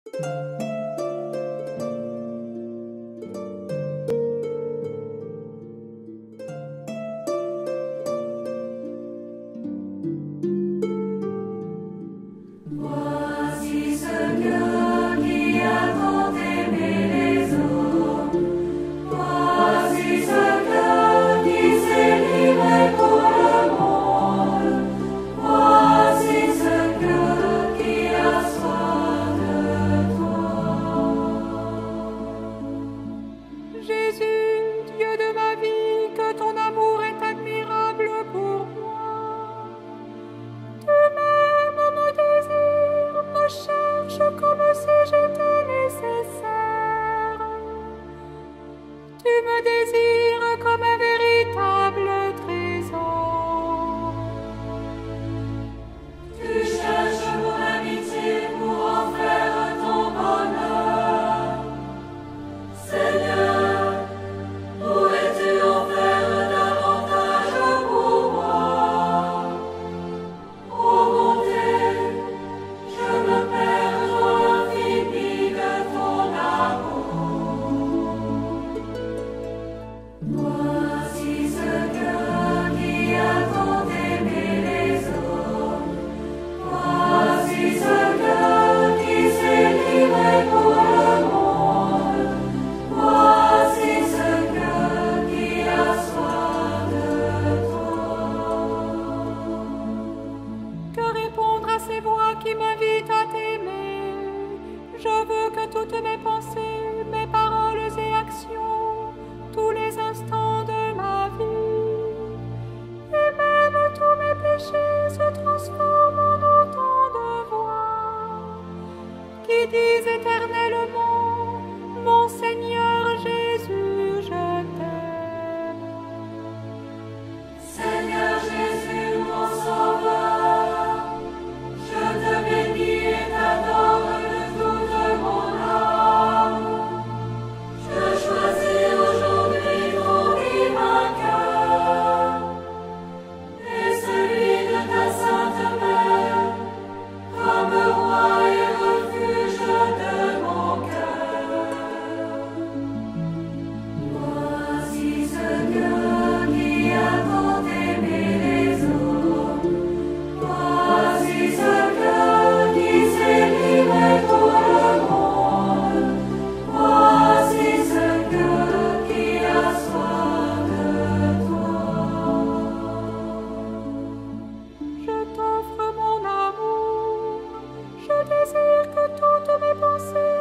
Voici ce cœur qui a tant aimé les autres. Voici ce cœur qui s'est livré pour le monde. Voici ce cœur qui a soif de toi. Jésus, Dieu de ma vie, que ton amour est admirable pour moi. Tu m'aimes, me désires, me cherches comme si j'étais nécessaire. Tu me désires comme un véritable trésor. Tu cherches mon amitié pour en faire ton bonheur. Seigneur, pourrais-tu en faire davantage pour moi? Ô bonté, je me perds dans l'infini de ton amour. Voici ce cœur qui a tant aimé les autres. Voici ce cœur qui s'est livré pour le monde. Voici ce cœur qui a soif de toi. Que répondre à ces voix qui m'invitent à t'aimer? Je veux que toutes mes pensées, mes paroles et actions, tous les instants de ma vie, et même tous mes péchés se transforment en autant de voix qui disent éternellement: mon Seigneur Jésus, je t'aime. Seigneur Jésus, mon Sauveur, je te bénis et t'adore de toute mon âme. Je choisis aujourd'hui ton divin cœur et celui de ta sainte mère comme roi et refuge de mon cœur. Voici ce cœur qui a tant aimé les autres. Voici ce cœur qui s'est livré pour le monde. Voici ce cœur qui a soif de toi. Je t'offre mon amour, je désire que toutes mes pensées